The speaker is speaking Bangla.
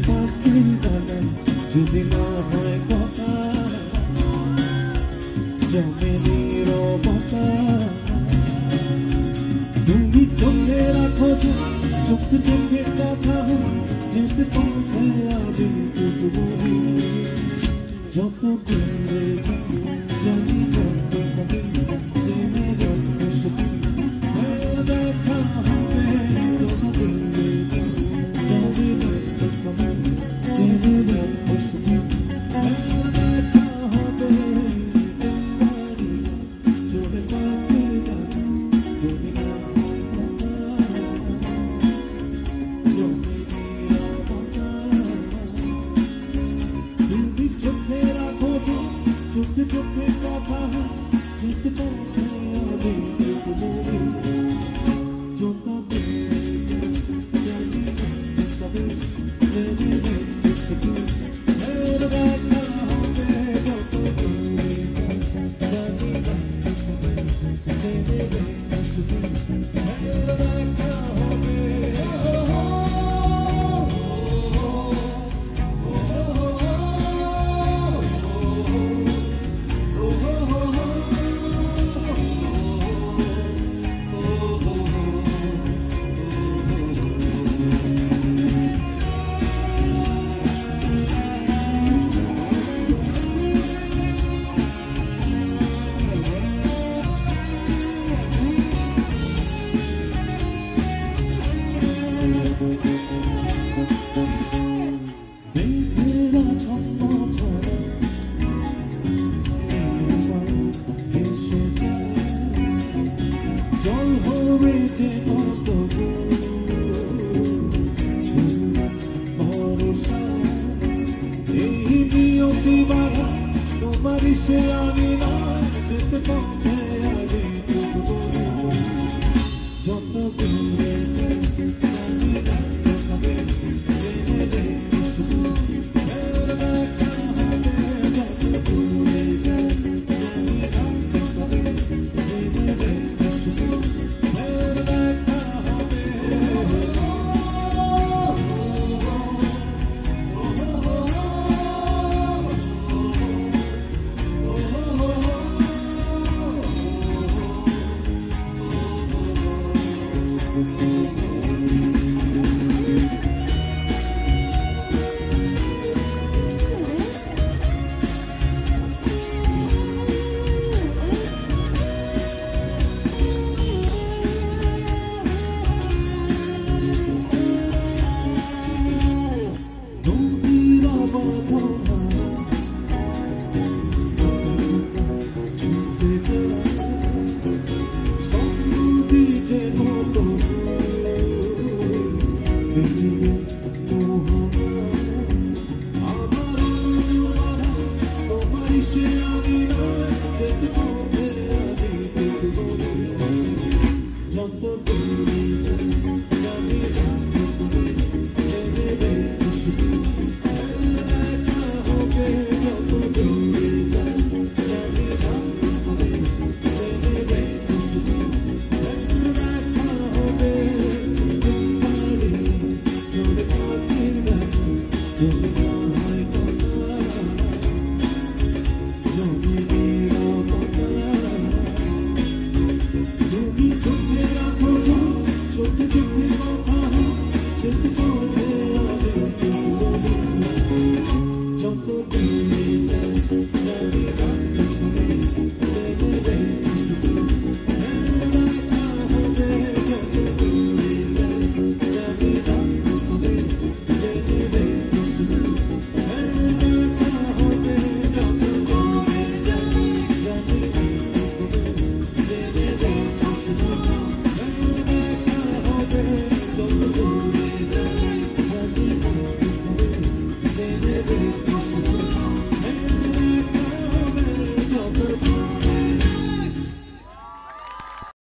পাখির ডানায় যদি না হয় কথা জমে নীরবতা তুমি চোখে রাখো চোখে চোখে কথা যেতে পথে আজ বলি যত দূরে জানি কত হবে জেনে রাখতে সুখী দেখা হবে যত দূরে জানি কত হবে জেনে রাখতে সুখী দেখা হবে জোরে পাখি যদি না চোখে চোখে কথা যেতে পথে আজ বলি যত দূরে জানি তবে জেনে রাখতে সুখী দেখা হবে যত দূরে জানি তবে জেনে রাখতে সুখী দেখা হবে জল হবে যে কত ভরসা এই নিয়তি বাধা তোমারই সে আমি না যেতে